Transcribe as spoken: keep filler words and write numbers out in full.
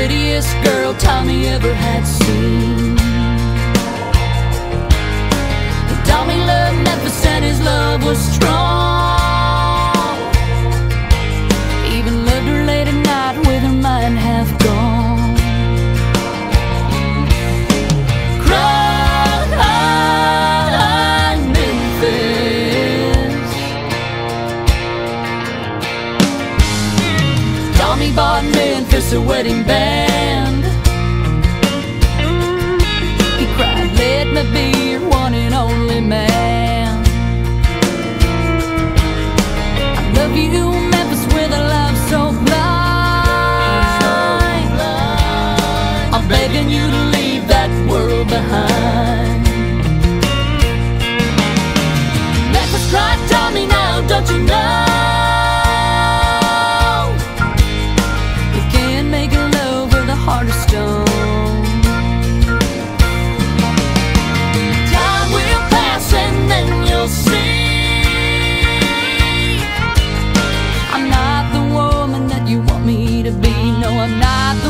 prettiest girl Tommy ever had seen. Tommy loved Memphis and his love was strong. Even loved her late at night with her mind half gone. Crying Memphis. Tommy bought Memphis a wedding band. He cried, "Let me be your one and only man. I love you, Memphis, with a love so blind. I'm begging you to leave that world behind." Memphis cried, "Tommy, now don't you know you can't make love with a heart of stone? I'm not